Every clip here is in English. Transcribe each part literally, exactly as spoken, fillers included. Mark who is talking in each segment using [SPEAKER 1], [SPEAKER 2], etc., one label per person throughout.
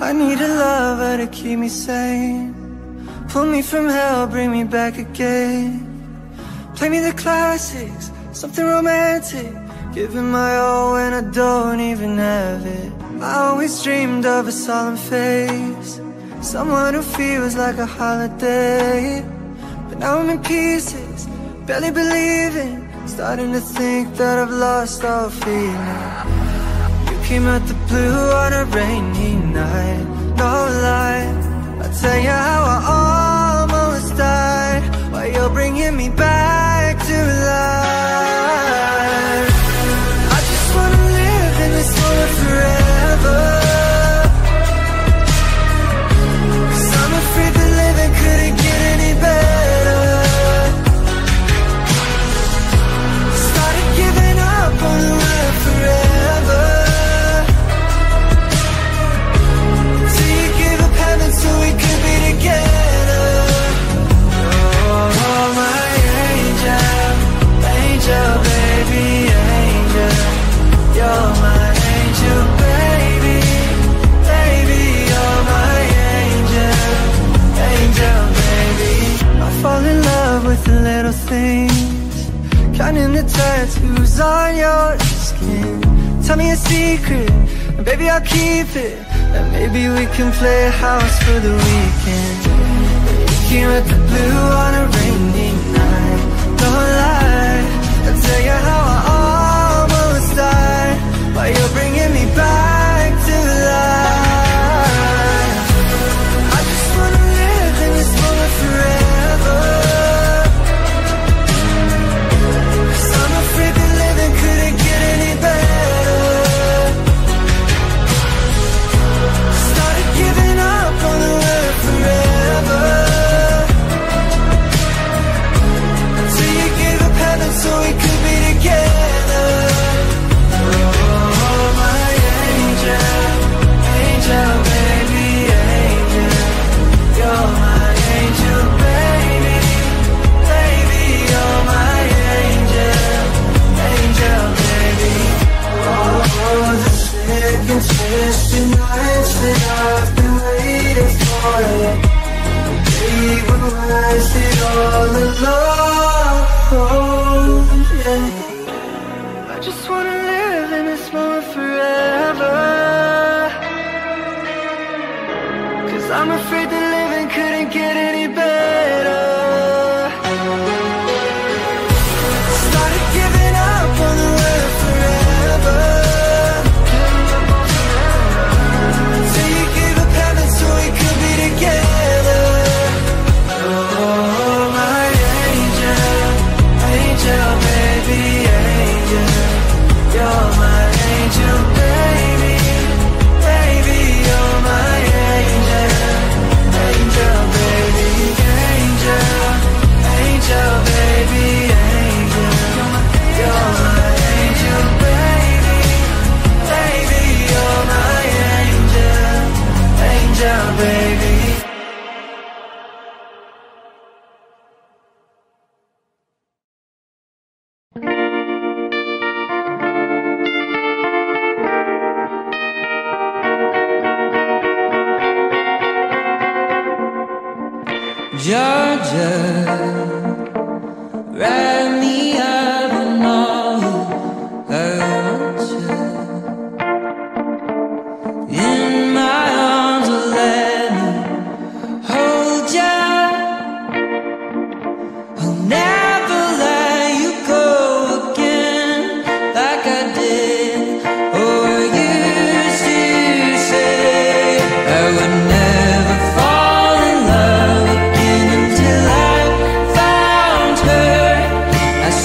[SPEAKER 1] I need a lover to keep me sane. Pull me from hell, bring me back again. Play me the classics, something romantic. Giving my all when I don't even have it. I always dreamed of a solemn face, someone who feels like a holiday. But now I'm in pieces, barely believing, starting to think that I've lost all feeling. You came out the blue on a rainy night, no lie. I'll tell you how I almost died, while you're bringing me back to life. I just wanna live in this moment forever, 'cause I'm afraid that living couldn't get any better. Started giving up on the word forever, till you gave up heaven so we could be together. Oh, my angel, angel, baby, angel. You're my angel, baby, baby. You're my angel, angel, baby. I fall in love with the little things, counting the tattoos on your skin. Tell me a secret, and baby I'll keep it. And maybe we can play house for the weekend. You came at the blue on a rainy night, no lie. I'll tell you how I almost died, while you're bringing me back to life. I just wanna live in this moment forever, 'cause I'm afraid that living couldn't get any better. Started giving up on the word forever, till you gave up heaven so we could be together. Oh, my angel, angel, baby, angel. You're my angel, baby, baby. You're my angel, angel, baby. Oh, the second twisted nights that I've been waiting for it. They were wasted all alone, yeah. I just wanna live in this moment forever, 'cause I'm afraid that living couldn't get any better. Started giving up on the word forever, till you gave up heaven so we could be together. Oh, my angel, angel, baby, angel. You're my angel, baby, baby. You're my angel, angel, baby, angel, angel, baby, angel. You're my angel, baby, baby. You're my angel, angel, baby.
[SPEAKER 2] Georgia, wrap me up in all I want you. In my arms, oh, let me hold you. I'll never let you go again, like I did, or used to say. I would never fall in love again until I found her. I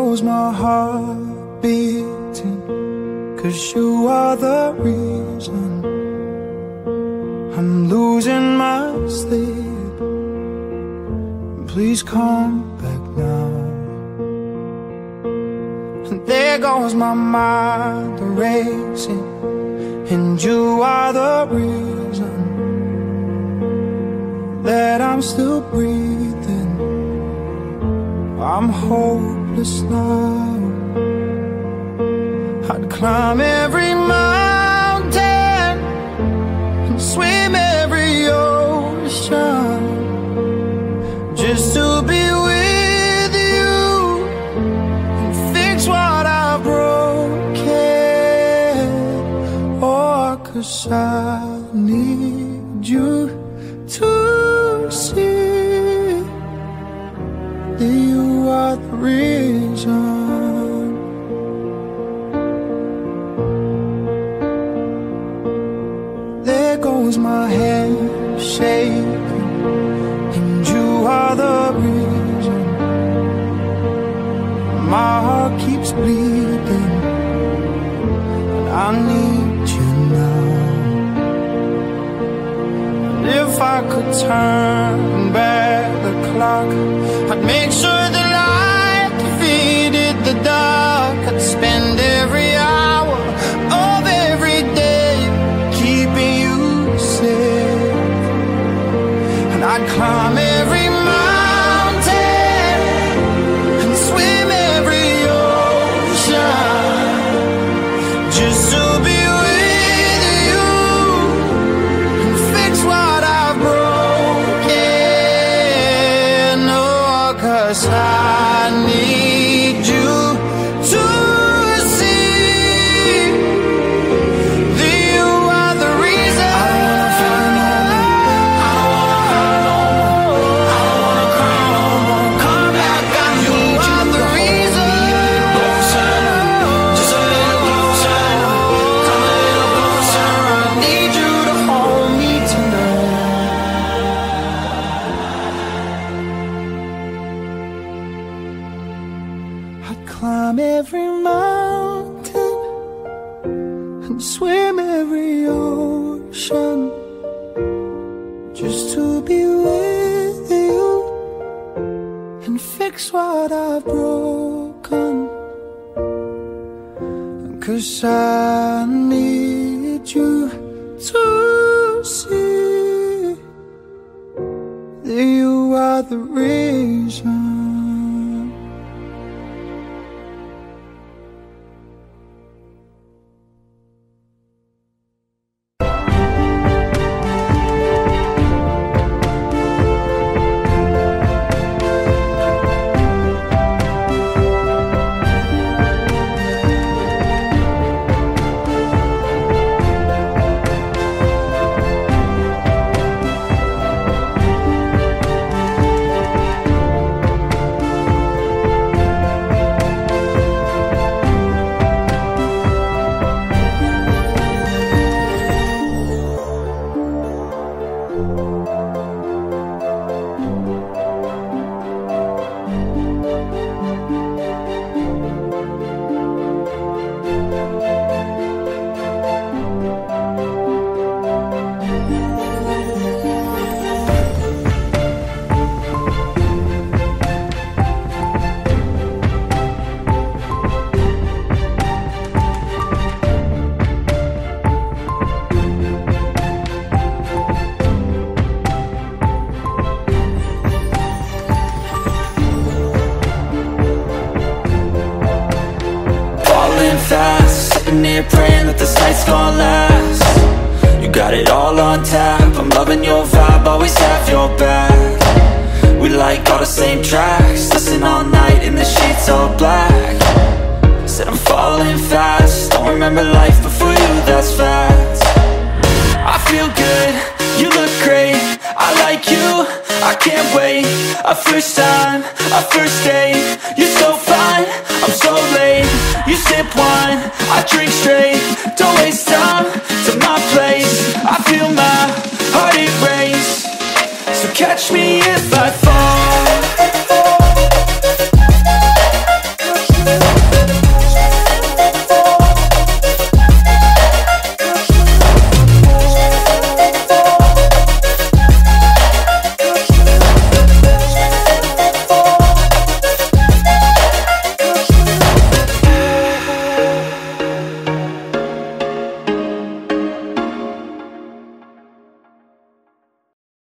[SPEAKER 1] goes my heart beating, 'cause you are the reason I'm losing my sleep. Please come back now. And there goes my mind racing, and you are the reason that I'm still breathing. I'm hopeless now. I'd climb every mountain and swim every ocean just to be with you and fix what I've broken. Oh, 'cause I need you to see that you are the reason. There goes my hand shaking, and you are the reason. My heart keeps bleeding, and I need you now. And if I could turn back the clock, I'd make sure the light defeated the dark. I'd spend every hour of every day keeping you safe, and I'd climb every mountain and swim every ocean just to be with you and fix what I've broken. Oh, 'cause I need you to see that you are the reason. I don't wanna find no more. I don't wanna cry no more. I don't wanna cry no more. Come back, I need you. Are the reason. Closer, just a little closer. Come a little closer. I need you to hold me tonight. I'd climb every mountain and swim every ocean just to be with you and fix what I've broken. 'Cause I need you to see that you are the reason.
[SPEAKER 2] Fast, sitting here praying that this night's gonna last. You got it all on tap, I'm loving your vibe, always have your back. We like all the same tracks, listen all night in the sheets all black. Said I'm falling fast, don't remember life before you, that's facts. I feel good, you look great, I like you, I can't wait. A first time, a first date, you're so fine, I'm so late. You sip wine, I drink straight, don't waste time to my place. I feel my heart erase, so catch me